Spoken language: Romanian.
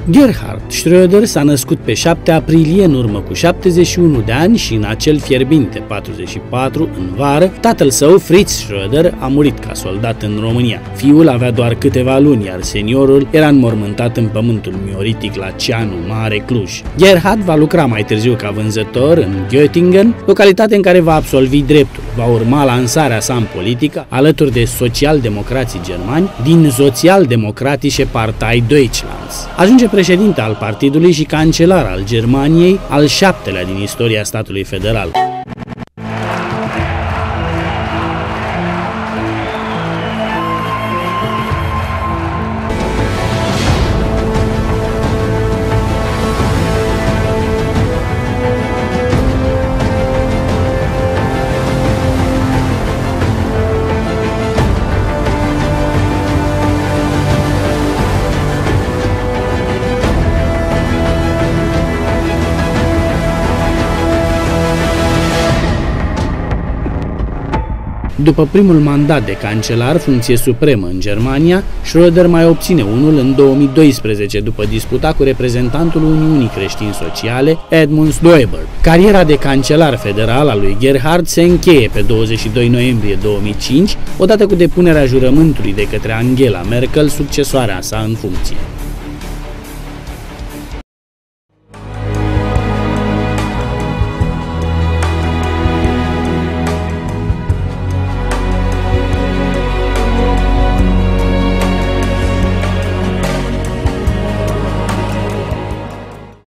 Gerhard Schröder s-a născut pe 7 aprilie în urmă cu 71 de ani și în acel fierbinte 44, în vară, tatăl său, Fritz Schröder, a murit ca soldat în România. Fiul avea doar câteva luni, iar seniorul era înmormântat în pământul mioritic la Ceanu Mare, Cluj. Gerhard va lucra mai târziu ca vânzător în Göttingen, localitate în care va absolvi dreptul. Va urma lansarea sa în politică alături de social-democrații germani din Sozialdemokratische Partei Deutschlands. Ajunge președinte al partidului și cancelar al Germaniei, al 7-lea din istoria statului federal. După primul mandat de cancelar, funcție supremă în Germania, Schröder mai obține unul în 2012 după disputa cu reprezentantul Uniunii Creștin-Sociale, Edmund Stoiber. Cariera de cancelar federal a lui Gerhard se încheie pe 22 noiembrie 2005, odată cu depunerea jurământului de către Angela Merkel, succesoarea sa în funcție.